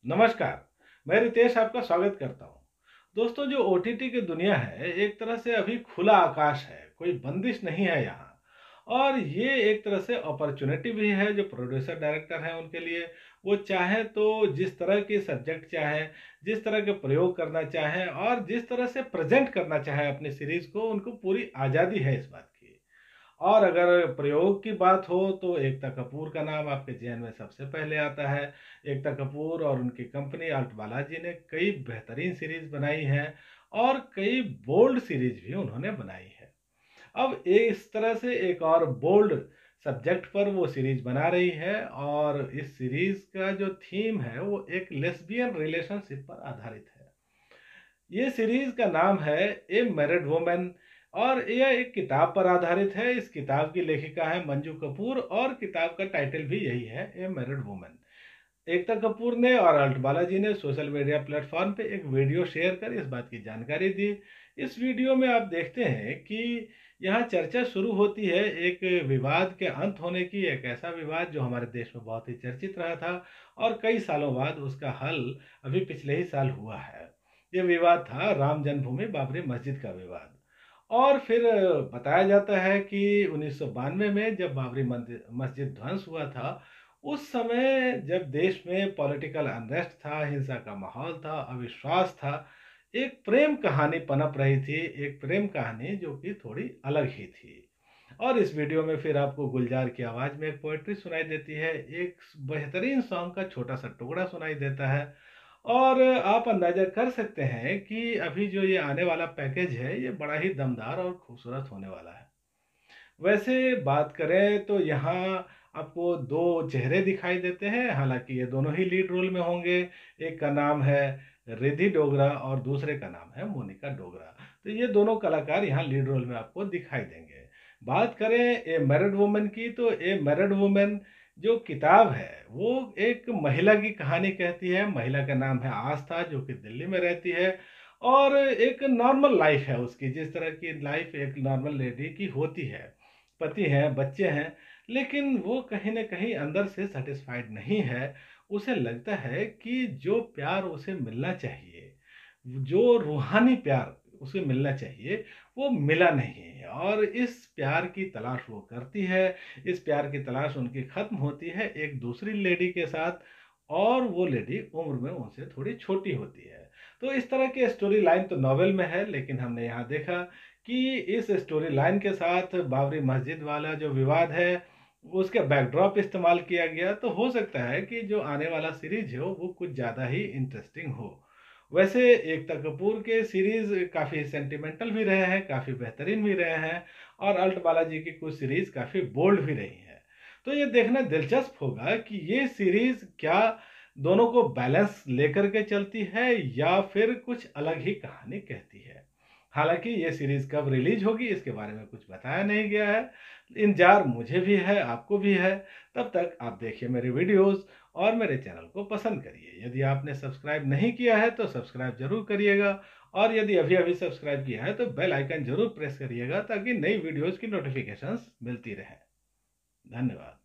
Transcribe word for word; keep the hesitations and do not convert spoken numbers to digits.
नमस्कार, मैं रितेश आपका स्वागत करता हूँ। दोस्तों, जो ओटीटी की दुनिया है, एक तरह से अभी खुला आकाश है, कोई बंदिश नहीं है यहाँ। और ये एक तरह से अपॉर्चुनिटी भी है जो प्रोड्यूसर डायरेक्टर हैं उनके लिए। वो चाहे तो जिस तरह की सब्जेक्ट चाहे, जिस तरह के प्रयोग करना चाहे और जिस तरह से प्रेजेंट करना चाहे अपनी सीरीज को, उनको पूरी आज़ादी है इस बात की। और अगर प्रयोग की बात हो तो एकता कपूर का नाम आपके ज़हन में सबसे पहले आता है। एकता कपूर और उनकी कंपनी अल्ट बालाजी ने कई बेहतरीन सीरीज बनाई हैं और कई बोल्ड सीरीज भी उन्होंने बनाई है। अब ये इस तरह से एक और बोल्ड सब्जेक्ट पर वो सीरीज बना रही है और इस सीरीज का जो थीम है वो एक लेस्बियन रिलेशनशिप पर आधारित है। ये सीरीज का नाम है ए मैरिड वुमन और यह एक किताब पर आधारित है। इस किताब की लेखिका है मंजू कपूर और किताब का टाइटल भी यही है, a married woman. Ekta Kapoor ने और अल्ट बालाजी ने सोशल मीडिया प्लेटफॉर्म पे एक वीडियो शेयर कर इस बात की जानकारी दी। इस वीडियो में आप देखते हैं कि यहाँ चर्चा शुरू होती है एक विवाद के अंत होने की। एक ऐसा विवाद जो हमारे देश में बहुत ही चर्चित रहा था और कई सालों बाद उसका हल अभी पिछले ही साल हुआ है। ये विवाद था राम जन्मभूमि बाबरी मस्जिद का विवाद। और फिर बताया जाता है कि उन्नीस सौ बानवे में जब बाबरी मंदिर मस्जिद ध्वंस हुआ था, उस समय जब देश में पॉलिटिकल अनरेस्ट था, हिंसा का माहौल था, अविश्वास था, एक प्रेम कहानी पनप रही थी। एक प्रेम कहानी जो कि थोड़ी अलग ही थी। और इस वीडियो में फिर आपको गुलजार की आवाज़ में एक पोएट्री सुनाई देती है, एक बेहतरीन सॉन्ग का छोटा सा टुकड़ा सुनाई देता है। और आप अंदाजा कर सकते हैं कि अभी जो ये आने वाला पैकेज है, ये बड़ा ही दमदार और खूबसूरत होने वाला है। वैसे बात करें तो यहाँ आपको दो चेहरे दिखाई देते हैं, हालांकि ये दोनों ही लीड रोल में होंगे। एक का नाम है रिद्धि डोगरा और दूसरे का नाम है मोनिका डोगरा। तो ये दोनों कलाकार यहाँ लीड रोल में आपको दिखाई देंगे। बात करें ए मैरिड वुमन की, तो ए मैरिड वुमन जो किताब है वो एक महिला की कहानी कहती है। महिला का नाम है आस्था, जो कि दिल्ली में रहती है और एक नॉर्मल लाइफ है उसकी, जिस तरह की लाइफ एक नॉर्मल लेडी की होती है। पति हैं, बच्चे हैं, लेकिन वो कहीं न कहीं अंदर से सैटिस्फाइड नहीं है। उसे लगता है कि जो प्यार उसे मिलना चाहिए, जो रूहानी प्यार उसे मिलना चाहिए, वो मिला नहीं है और इस प्यार की तलाश वो करती है। इस प्यार की तलाश उनकी ख़त्म होती है एक दूसरी लेडी के साथ और वो लेडी उम्र में उनसे थोड़ी छोटी होती है। तो इस तरह की स्टोरी लाइन तो नॉवेल में है, लेकिन हमने यहाँ देखा कि इस स्टोरी लाइन के साथ बाबरी मस्जिद वाला जो विवाद है, उसका बैकड्रॉप इस्तेमाल किया गया। तो हो सकता है कि जो आने वाला सीरीज हो वो कुछ ज़्यादा ही इंटरेस्टिंग हो। वैसे एकता कपूर के सीरीज काफ़ी सेंटिमेंटल भी रहे हैं, काफ़ी बेहतरीन भी रहे हैं और अल्ट बालाजी की कुछ सीरीज काफ़ी बोल्ड भी रही हैं। तो ये देखना दिलचस्प होगा कि ये सीरीज क्या दोनों को बैलेंस लेकर के चलती है या फिर कुछ अलग ही कहानी कहती है। हालांकि ये सीरीज कब रिलीज होगी इसके बारे में कुछ बताया नहीं गया है। इंतजार मुझे भी है, आपको भी है। तब तक आप देखिए मेरे वीडियोस और मेरे चैनल को पसंद करिए। यदि आपने सब्सक्राइब नहीं किया है तो सब्सक्राइब जरूर करिएगा और यदि अभी अभी सब्सक्राइब किया है तो बेल आइकन जरूर प्रेस करिएगा ताकि नई वीडियोस की नोटिफिकेशंस मिलती रहे। धन्यवाद।